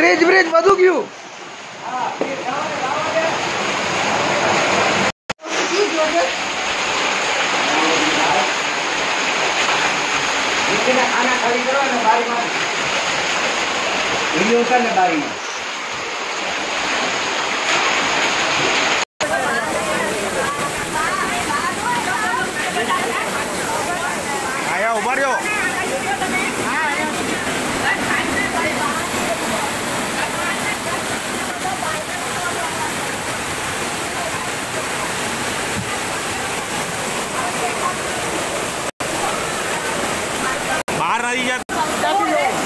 Bridge બધું ગયું। खाना खाली करो ना बारी में वीडियो कर ले बारी में आया उभा रहो। बाहर नहीं जाता।